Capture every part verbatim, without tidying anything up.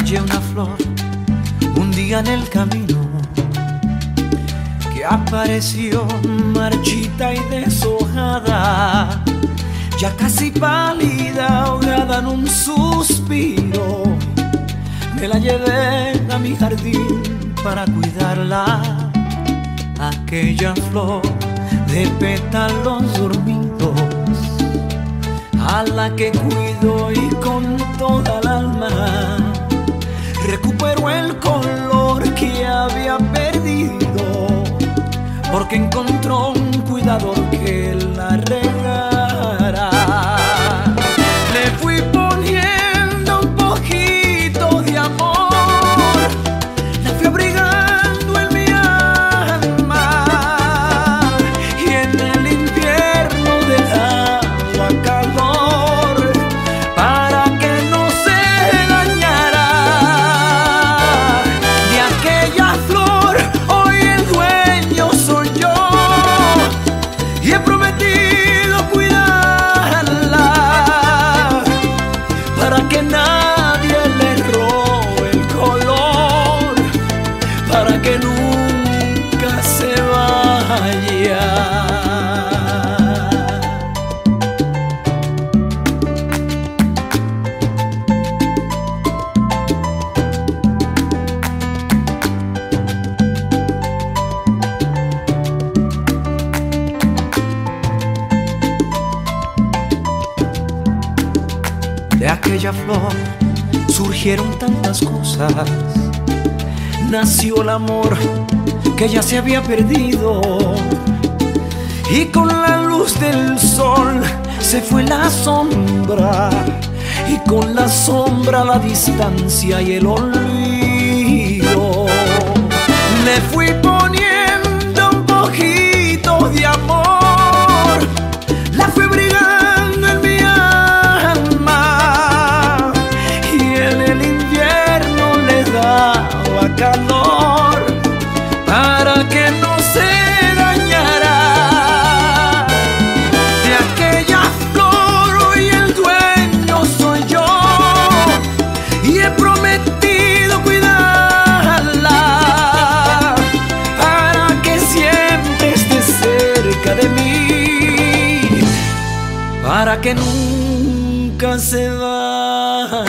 Hallé una flor un día en el camino que apareció marchita y deshojada, ya casi pálida, ahogada en un suspiro. Me la llevé a mi jardín para cuidarla, aquella flor de pétalos dormidos, a la que cuido y con toda el alma recuperó el color que había perdido, porque encontró un cuidador que la regara. Le fui poniendo un poquito de amor, la fui abrigando en mi alma, y en el invierno le daba calor para que no se dañara. De aquella flor hoy el dueño soy yo, y he prometido cuidarla para que nadie le robe el color, para que nunca se vaya. De aquella flor surgieron tantas cosas, nació el amor que ya se había perdido, y con la luz del sol se fue la sombra, y con la sombra la distancia y el olvido. Le fui poniendo un poquito de amor, la fui abrigando en mi alma, y en el invierno le daba calor para que no se dañara. De aquella flor hoy el dueño soy yo, y he prometido cuidarla para que siempre esté cerca de mí, para que nunca se vaya.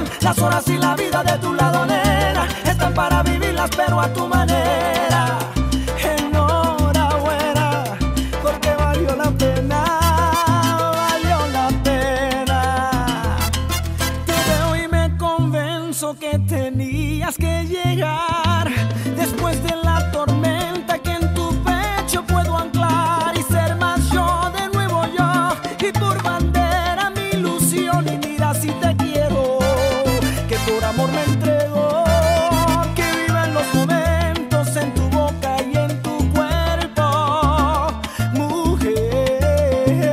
Las horas y la vida de tu lado, nena, están para vivirlas pero a tu manera. Enhorabuena, porque valió la pena, valió la pena. Te veo y me convenzo que tenías que llegar después de la tormenta, que en tu pecho puedo anclar y ser más yo, de nuevo yo, y por bandera mi ilusión. Y mira si te quiero, que por amor me entrego, que vivan los momentos en tu boca y en tu cuerpo, mujer.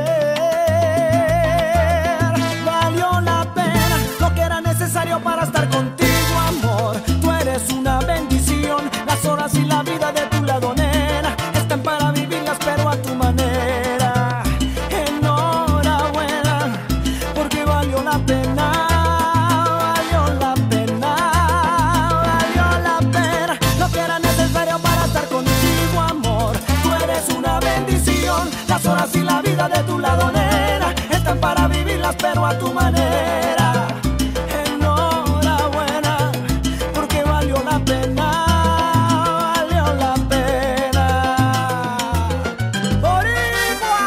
Valió la pena lo que era necesario para estar contigo, amor. Tú eres una bendición, las horas y la vida de tu lado, nena, están para vivirlas pero a tu manera. Enhorabuena, porque valió la pena, valió la pena, valió la pena lo que era necesario para estar contigo, amor. Tú eres una bendición, las horas y la vida de tu lado, nena, están para vivirlas pero a tu manera. Enhorabuena, porque valió la pena, valió la pena. ¡Boricua!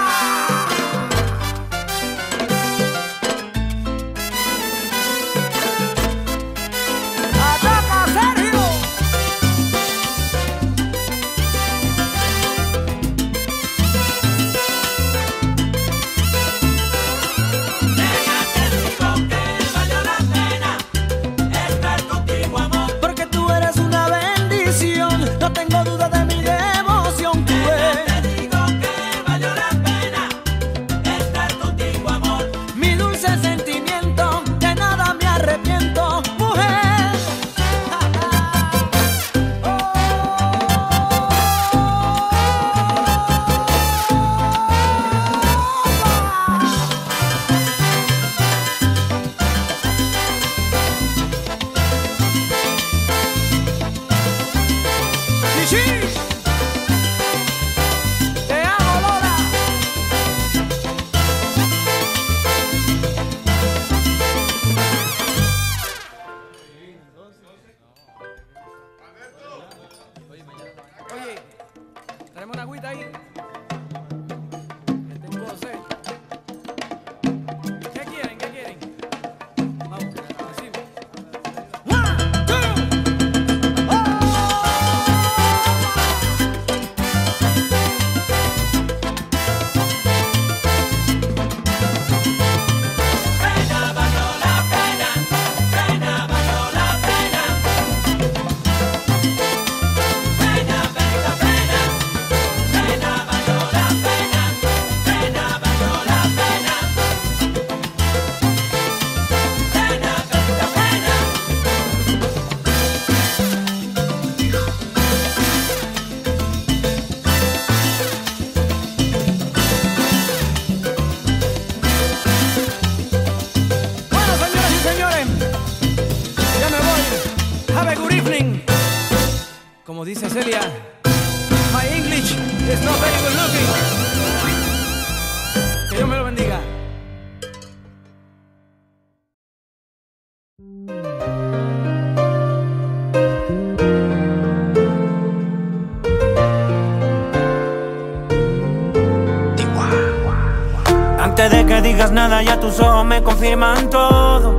¡Ataca, Sergio! Porque tú eres una bendición, no tengo duda de mi devoción. Tú eres mi dulce sentimiento, de nada me arrepiento, mujer. Chichi, te amo, Lola. Oye, traemos una agüita ahí. Que tengo sed. ¿Qué quieren? ¿Qué quieren? Vamos, decimos. One, two, oh. Bueno, señoras y señores, ya me voy. Have a good evening. Como dice Celia, my English is not very good looking. Que Dios me lo bendiga. Antes de que digas nada, ya tus ojos me confirman todo.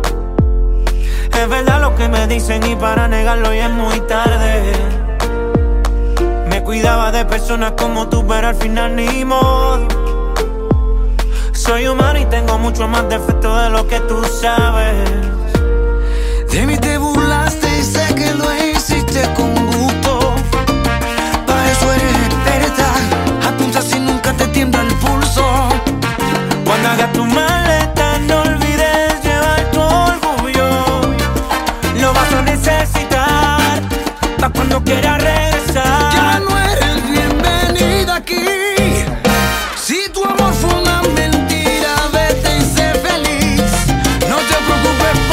Es verdad lo que me dicen y para negarlo ya es muy tarde. Me cuidaba de personas como tú, pero al final ni modo. Soy humano y tengo mucho más defectos de lo que tú sabes. De mí te burlaste y sé que lo hiciste con gusto. Para eso eres experta, apunta si nunca te tiembla el pulso. Cuando hagas tu maleta no olvides llevar tu orgullo. Lo vas a necesitar pa' cuando quieras regresar. Ya no eres bienvenida aquí. Si tu amor fue una mentira, vete y sé feliz. No te preocupes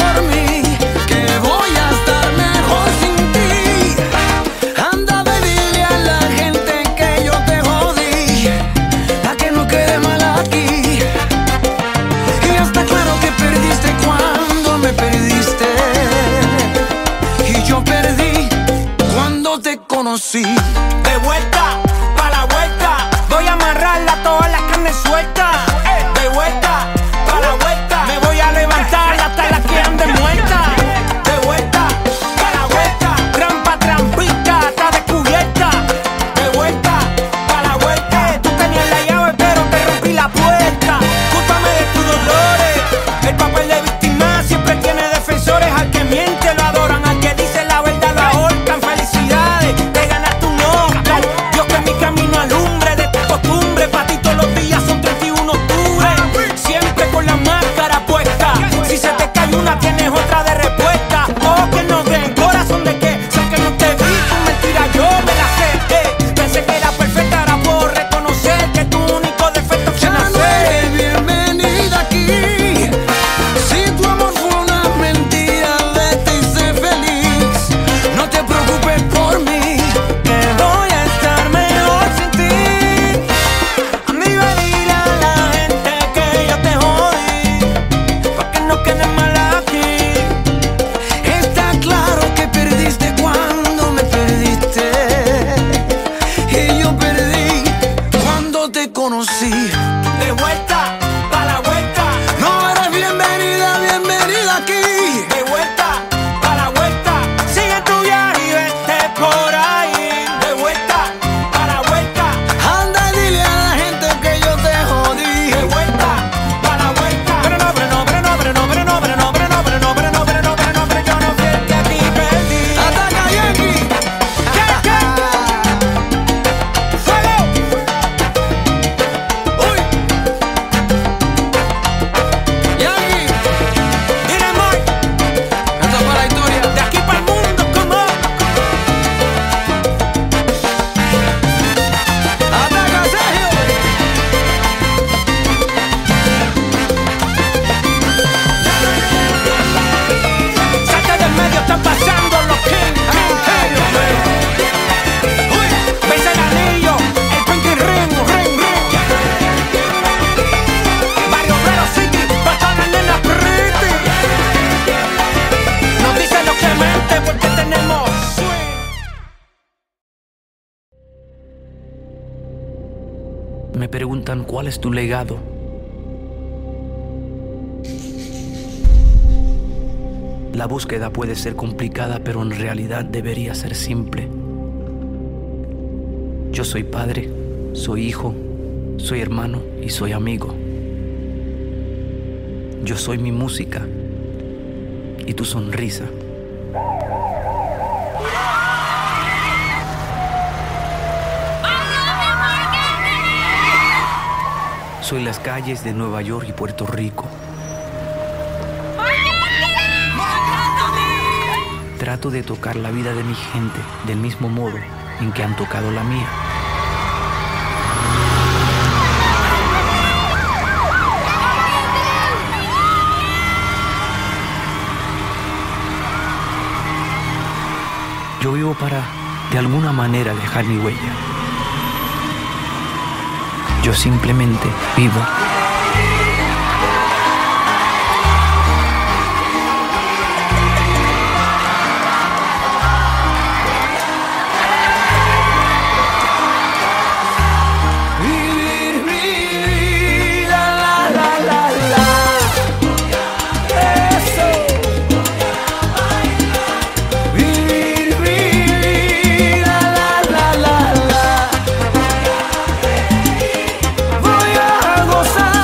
conocí. De vuelta, pa' la vuelta, voy a amarrarla todas las carnes sueltas. De vuelta, pa' la vuelta, me voy a levantar hasta las que anden muertas. De vuelta, pa' la vuelta, trampa, trampita, está descubierta. De vuelta, pa' la vuelta, tú tenías la llave pero te rompí la puerta. Cúlpame de tus dolores, el papel de víctima siempre tiene defensores. Al que miente lo adoran, al que dice la verdad lo ahorcan. Felicidades, te ganaste un Oscar. Dios que mi camino alumbre de tu costumbre. Pa' ti todos los días son treinta y uno de octubre. Siempre con la máscara puesta. Si se te cae una tienes otra de respuesta. Oh, que no den corazón de que sé que no te vi, tu mentira yo me la sé. Eh, pensé que era perfecta, ahora puedo reconocer que tu único defecto es que Ya no nacer. eres bienvenida aquí. Si tu amor fue una mentira, vete y sé feliz. No te preocupes por mí, Que voy a estar mejor sin ti. Amiga, dile a la gente que yo te jodí, pa' que no quede mal aquí. está claro que perdiste cuando me perdiste. Y yo perdí cuando te conocí. De vuelta, pa' la vuelta, No eres bienvenida, bienvenida aquí. de vuelta, pa' la vuelta. Sigue tu viaje y vete por ahí. De vuelta, pa' la vuelta, Anda y dile a la gente que yo te jodí. de vuelta, pa' la vuelta. Pero no, pero no, pero no, pero no, pero no, pero no, pero no, pero no, pero no, pero no, pero no, pero yo no fui el que a ti perdí. Ataca Yankee. ¿Qué, qué? ¡Fuego! Uy. Yankee. Dinamite, Esto es para la historia. de aquí para el mundo, como. Ataca Sergio. Salte del medio, están pasando los King, King, King. Uy, ves el anillo, el pinky ring, ring, ring. Barrio Obrero City, pa' todas las nenas pretty. Nos dicen lo que mente porque tenemos swing. Me preguntan cuál es tu legado. La búsqueda puede ser complicada, pero en realidad debería ser simple. Yo soy padre, soy hijo, soy hermano y soy amigo. Yo soy mi música y tu sonrisa. Soy las calles de Nueva York y Puerto Rico. Trato de tocar la vida de mi gente del mismo modo en que han tocado la mía. Yo vivo para, de alguna manera, dejar mi huella. Yo simplemente vivo. Vivir mi vida, la la la la. Eso. Vivir mi vida, la la la la. Voy a gozar.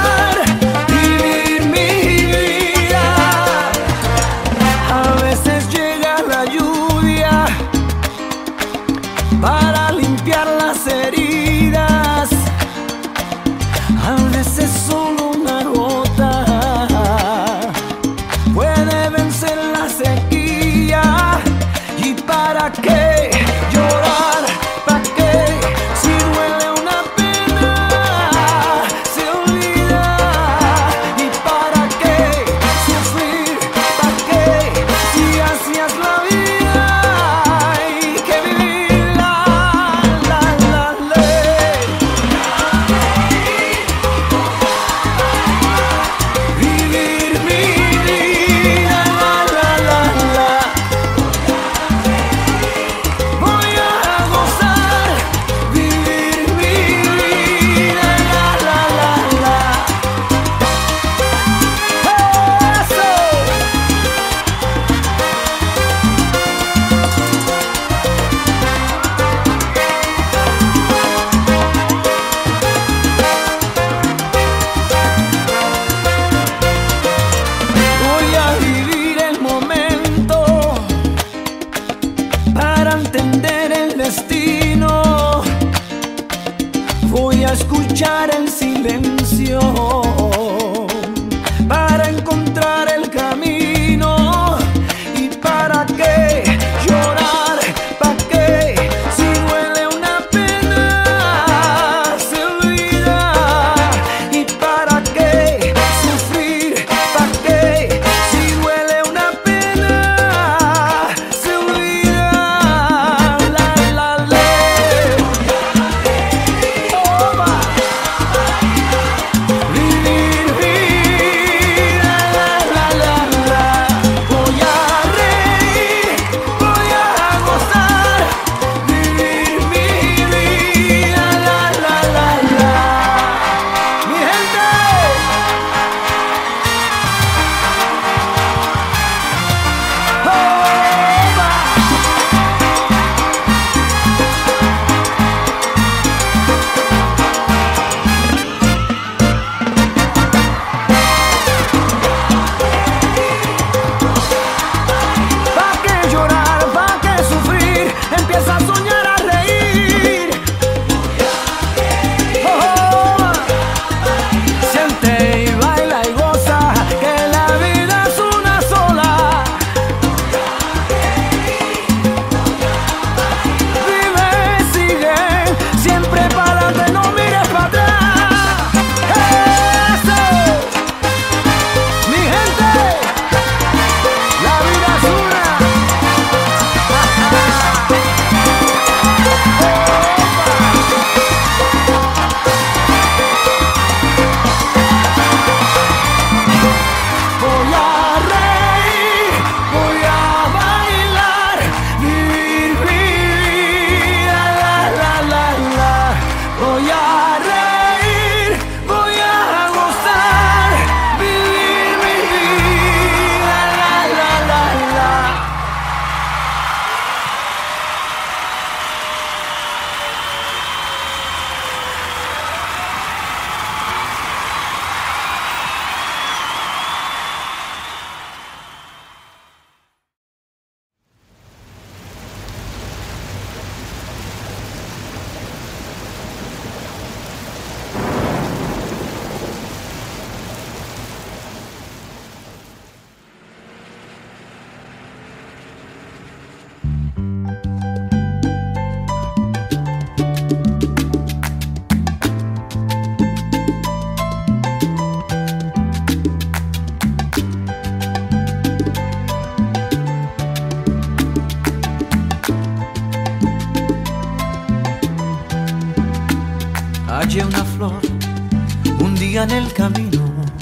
flor un día en el camino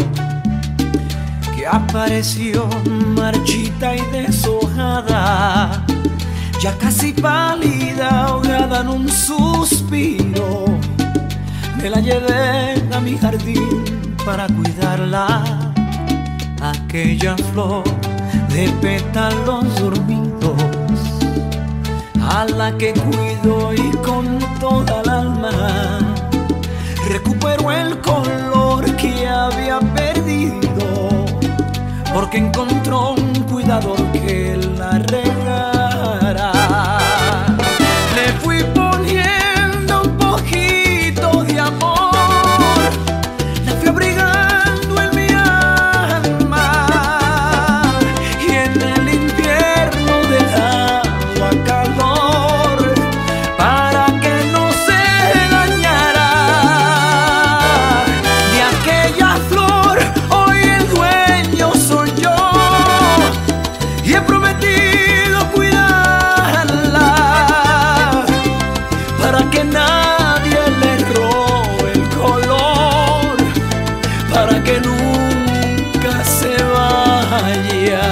que apareció marchita y deshojada, ya casi pálida, ahogada en un suspiro. Me la llevé a mi jardín para cuidarla, aquella flor de pétalos dormidos, a la que cuido y con toda el alma recupero el color que había perdido, porque encontró un cuidador que la regara. Le fui poniendo un poquito de amor, la fui abrigando en mi alma, y en el invierno dejaba calor para que no se dañara. De aquella flor hoy el dueño soy yo, y he prometido cuidarla para que nadie le robe el color, para que nunca se vaya.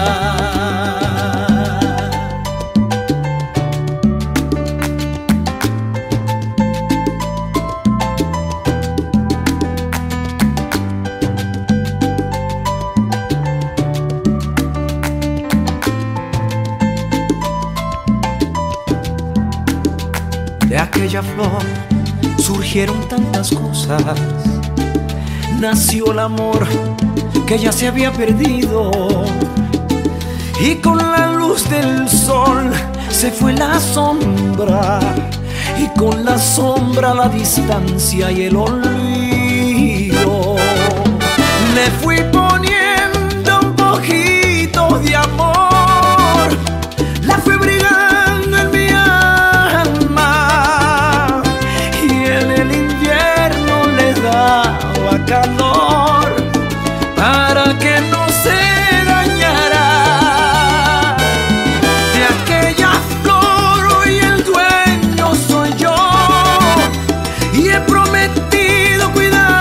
De aquella flor surgieron tantas cosas, nació el amor que ya se había perdido, y con la luz del sol se fue la sombra, y con la sombra la distancia y el olvido. Le fui poniendo un poquito de amor, la fui brigando en mi alma, y en el invierno le daba calor para que no se dañara. De aquella flor hoy el dueño soy yo, y he prometido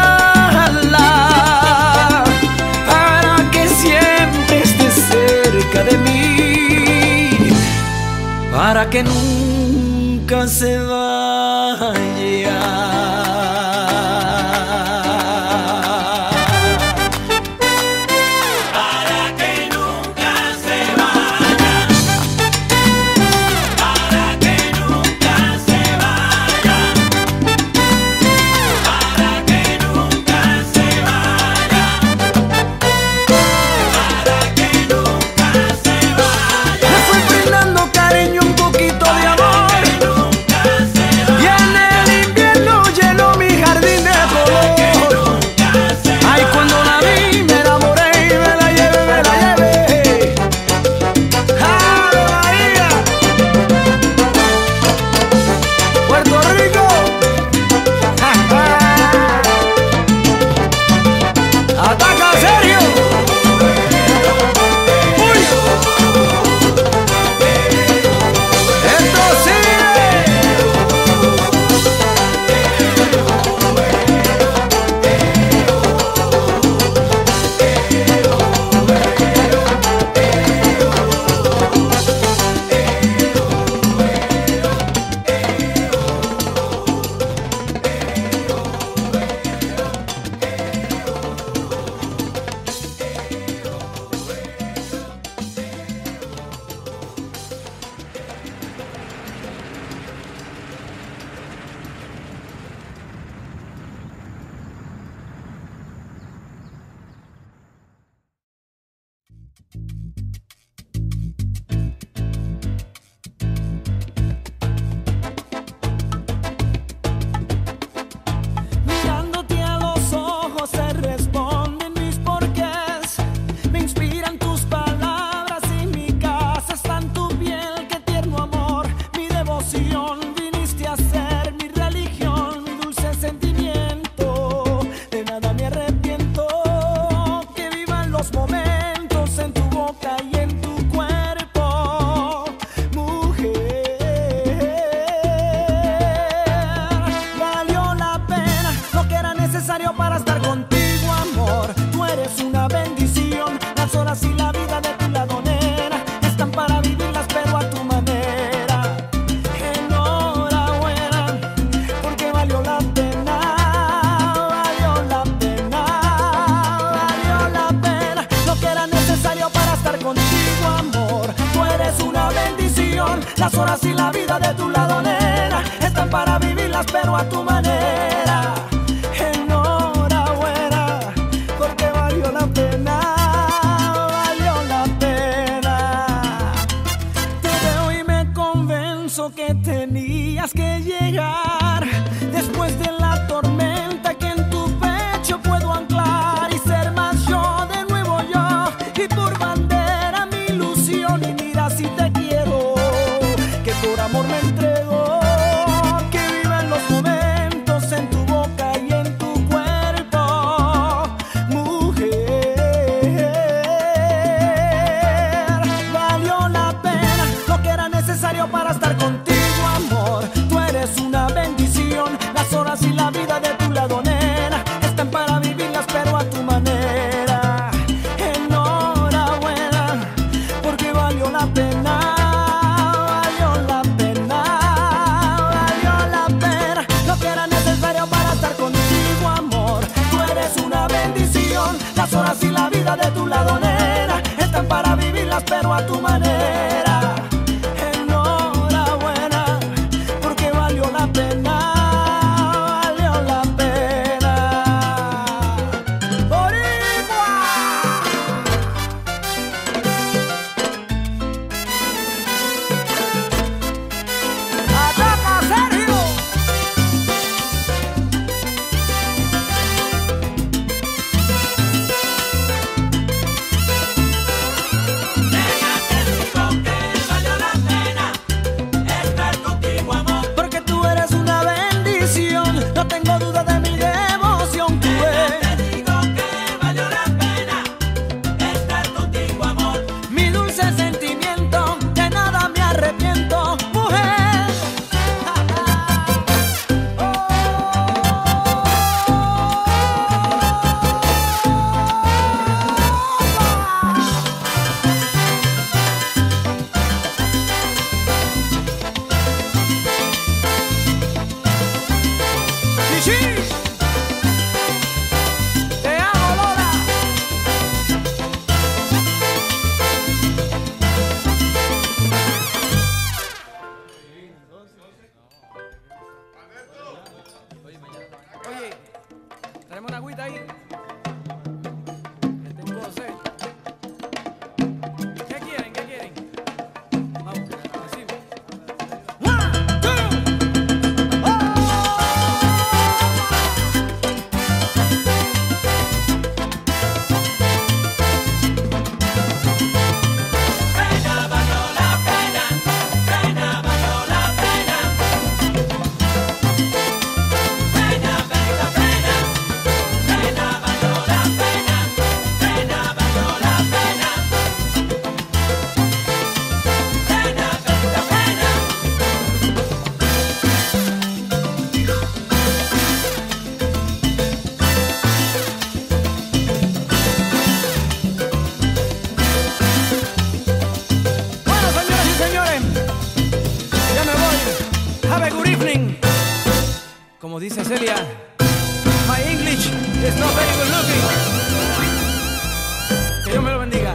cuidarla para que siempre esté cerca de mí, para que nunca se vaya. Le fui brindando cariño, un poquito de amor, amor. Tú eres una bendición. Las horas y la vida de tu lado, nena, están para vivirlas pero a tu manera. Enhorabuena, porque valió la pena, valió la pena. Te veo y me convenzo que tenías que llegar después de la tormenta, que en tu pecho puedo anclar y ser más yo, de nuevo yo, y por bandera mi ilusión. Y mira si te quiero, que por amor me entrego, que vivan los momentos en tu boca y en tu cuerpo, mujer. Valió la pena lo que era necesario para estar contigo, amor. Tú eres una bendición. Las horas y la vida de tu lado, nena, están para vivirlas pero a tu manera. Enhorabuena, porque valió la pena, valió la pena, valió la pena lo que era necesario para estar contigo, amor. Tú eres una bendición. Las horas y la vida de tu lado, nena, están para vivirlas pero a tu manera. Enhorabuena, porque valió la pena, valió la pena. ¡Boricua! ¡Ataca, Sergio! Porque tú eres una bendición, no tengo duda de mi devoción. Tú eres mi dulce sentimiento, de nada me arrepiento, mujer. Chichi, te amo, Lola. Oye, traemos una agüita ahí. Que tengo sed. ¿Qué quieren? ¿Qué quieren? Vamos, decimos. One, two, oh. Bueno, señoras y señores, ya me voy. Have a good evening. Como dice Celia, my English is not very good looking. Que Dios me lo bendiga.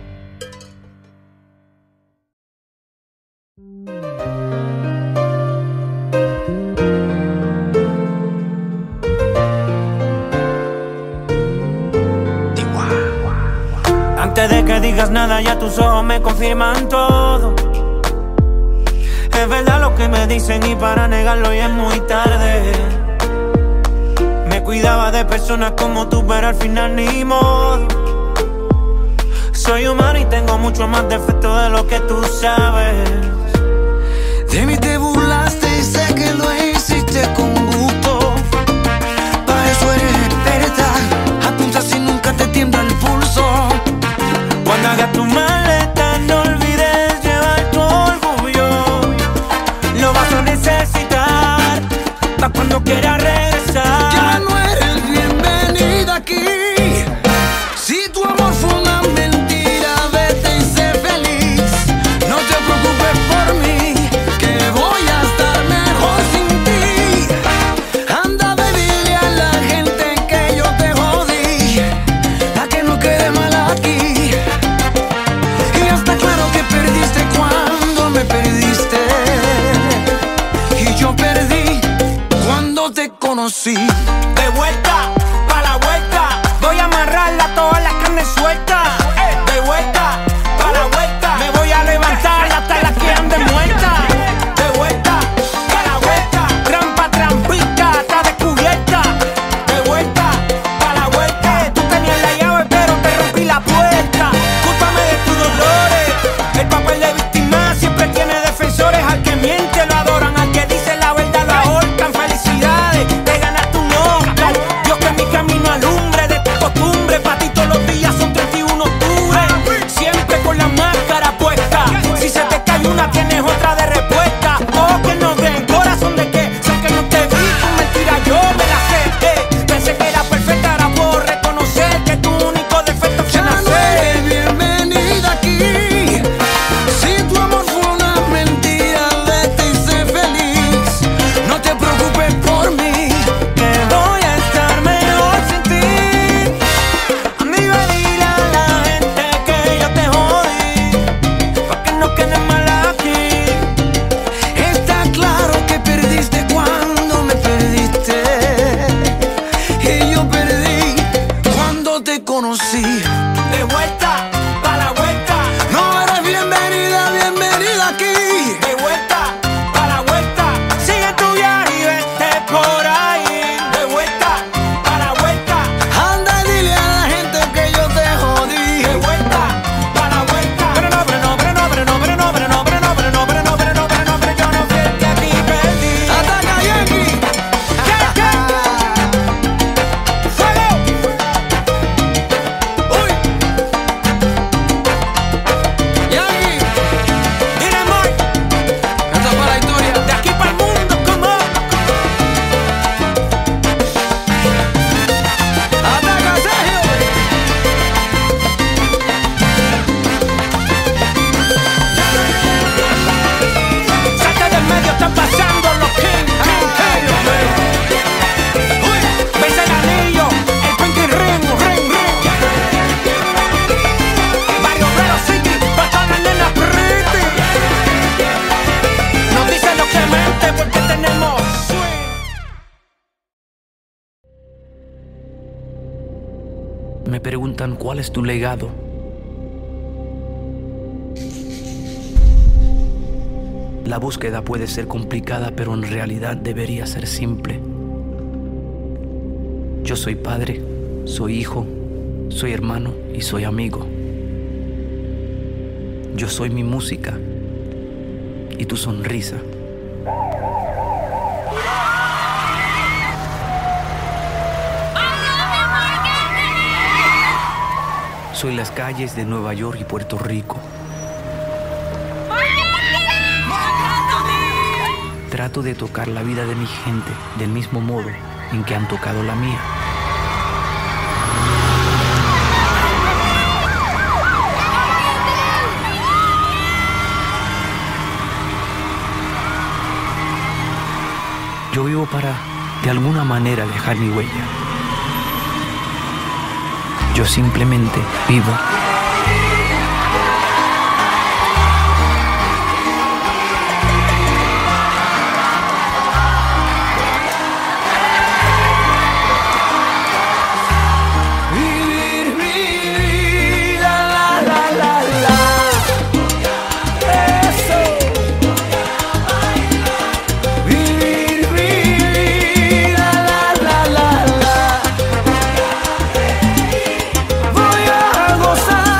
Antes de que digas nada, ya tus ojos me confirman todo. Es verdad lo que me dicen y para negarlo ya es muy tarde. Me cuidaba de personas como tú, pero al final ni modo. Soy humano y tengo mucho más defectos de lo que tú sabes. De mí te burlaste y sé que lo hiciste con gusto. Para eso eres experta, apuntas y nunca te tiembla el pulso. Cuando hagas tu maleta no olvides llevar tu orgullo. Lo vas a necesitar pa' cuando quieras regresar. Ya no eres bienvenida aquí. Si tu amor fue una mentira, vete y sé feliz. No te preocupes por mí, que voy a estar mejor sin ti. Anda, ve, dile a la gente que yo te jodí, pa' que no quede mal aquí. conocí. De vuelta, pa' la vuelta, voy a amarrarla a todas las carnes sueltas. De vuelta, pa' la vuelta, me voy a levantar hasta las que anden muertas. De vuelta, pa' la vuelta, trampa, trampita, está descubierta. De vuelta, pa' la vuelta, tú tenías la llave pero te rompí la puerta. Cúlpame de tus dolores, el papel de víctima siempre tiene defensores. Al que miente lo adoran, al que dice la verdad lo ahorcan. Felicidades, te ganaste un Oscar. Dios que mi camino alumbre de tu costumbre. Pa' ti todos los días son treinta y uno de octubre. Siempre con la máscara puesta. Si se te cae una tienes otra de respuesta. Ojos que no ven, corazón de que sé que no te vi. Tu mentira yo me la sé, eh. Pensé que era perfecta, ahora puedo reconocer que tu único defecto es Ya no nacer. eres bienvenida aquí. Si tu amor fue una mentira, vete y sé feliz. No te preocupes por mí, Que voy a estar mejor sin ti. Amigo, dile a la gente que yo te jodí, pa' que no quede mal aquí. está claro que perdiste cuando me perdiste. Y yo perdí cuando te conocí. De vuelta, pa' la vuelta, No eres bienvenida, bienvenida aquí. de vuelta, pa' la vuelta. Sigue tu viaje y vete por ahí. De vuelta, pa' la vuelta, Anda y dile a la gente que yo te jodí. de vuelta, pa' la vuelta. Pero no, pero no, pero no, pero no, pero no, pero no, pero no, pero no, pero no, pero no, pero no, pero yo no fui el que a ti perdí. Ataca, Yankee. ¿Qué, qué? ¡Fuego! Uy. Yankee. Dile, Mark, Esta fue la historia. de aquí para el mundo, como. Ataca, Sergio. Saca del medio, están pasando los King, King, King, los meros. Uy, ves el anillo, el pinky ring, ring, ring. Barrio Obrero City, pa' todas las nenas pretty. Nos dicen lo que mente porque tenemos swing. Me preguntan cuál es tu legado. La búsqueda puede ser complicada, pero en realidad debería ser simple. Yo soy padre, soy hijo, soy hermano y soy amigo. Yo soy mi música y tu sonrisa. Soy las calles de Nueva York y Puerto Rico. Trato de tocar la vida de mi gente del mismo modo en que han tocado la mía. Yo vivo para, de alguna manera, dejar mi huella. Yo simplemente vivo. Vivir mi vida, la, la, la, la. Eso. Vivir mi vida, la, la, la, la. Voy a gozar.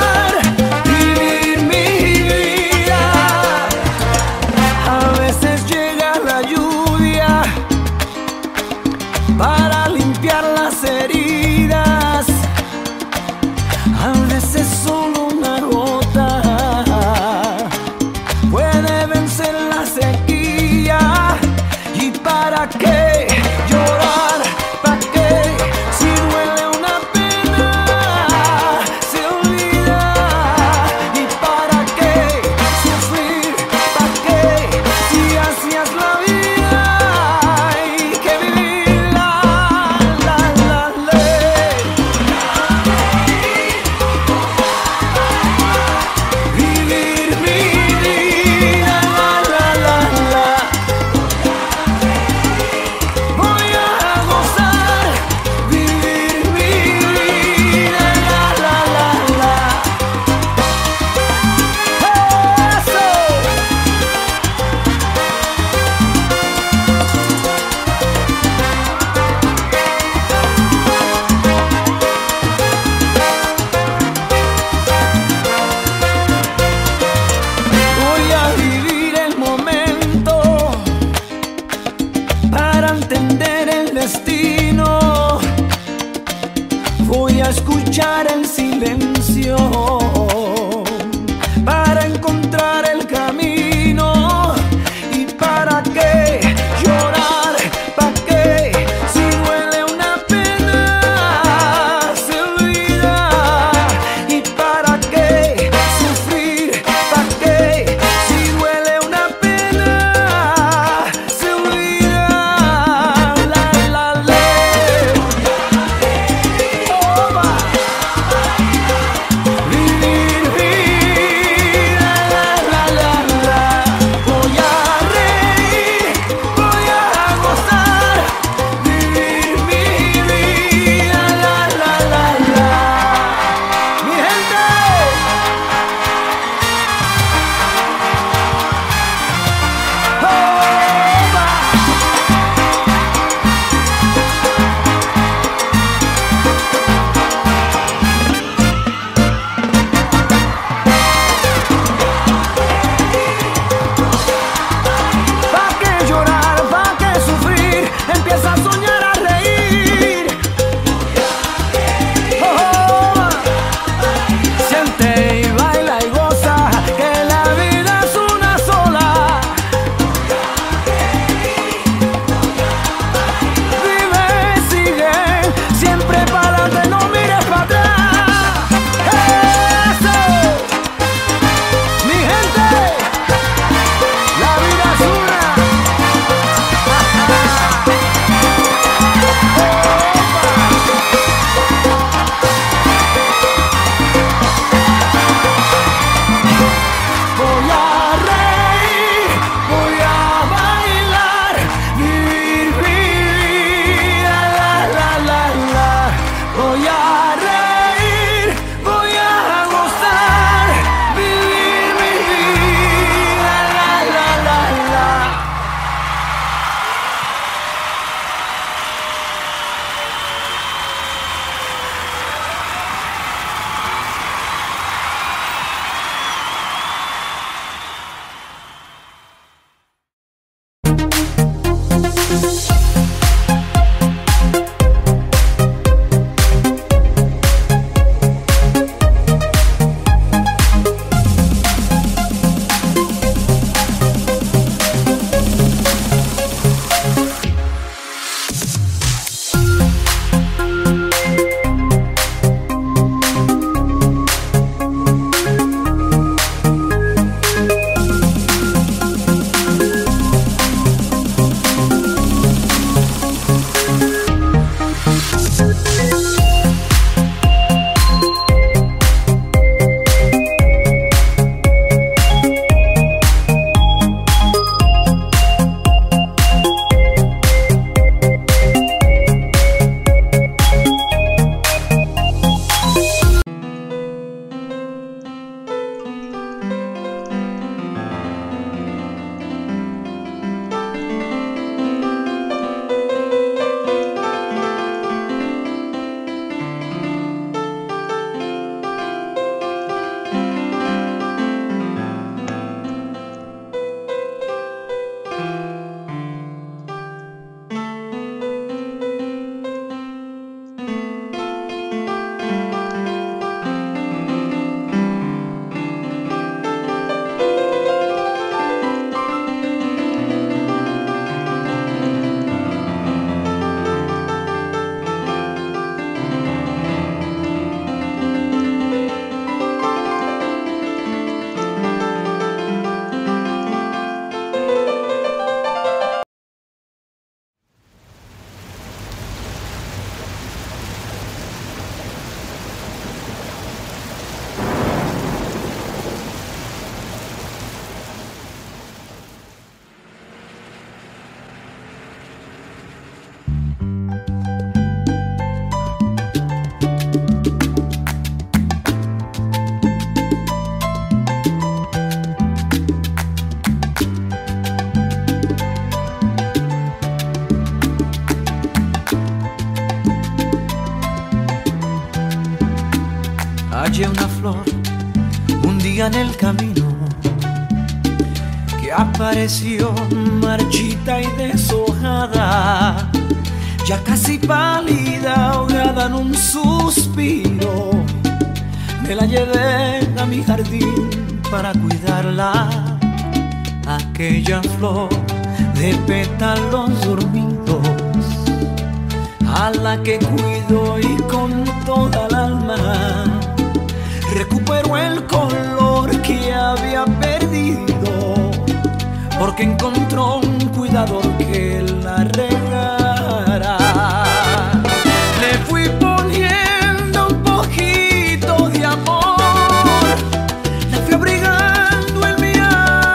día en el camino que apareció marchita y deshojada, ya casi pálida, ahogada en un suspiro. Me la llevé a mi jardín para cuidarla, aquella flor de pétalos dormidos, a la que cuido y con toda el alma recuperó el color que había perdido, porque encontró un cuidador que la regara. Le fui poniendo un poquito de amor, la fui abrigando en mi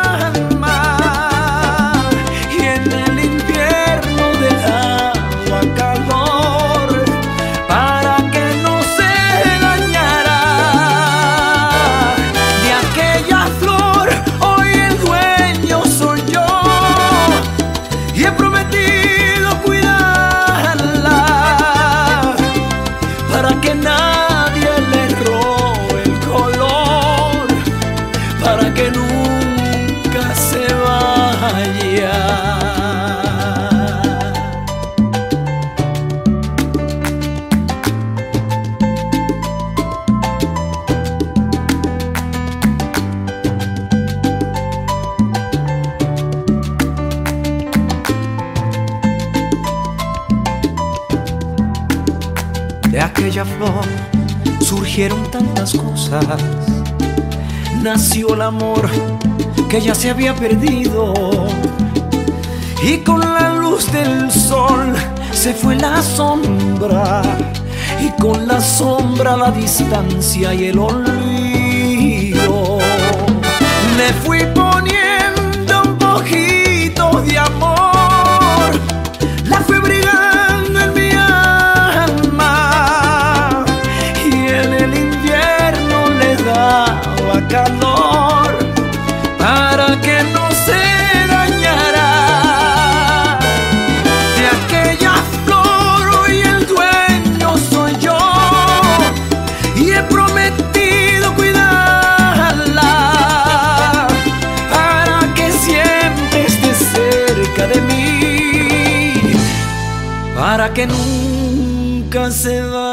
alma, y en el invierno le daba calor para que no se dañara. De aquella flor hoy el dueño soy yo, y he prometido cuidarla para que nadie le robe el color, para que nunca se vaya. De aquella flor surgieron tantas cosas, nació el amor que ya se había perdido, y con la luz del sol se fue la sombra, y con la sombra la distancia y el olvido. Le fui poniendo un poquito de amor, la fui abrigando en mi alma, y en el invierno le daba calor para que no se dañara. De aquella flor hoy el dueño soy yo, y he prometido cuidarla para que siempre esté cerca de mí, para que nunca se vaya.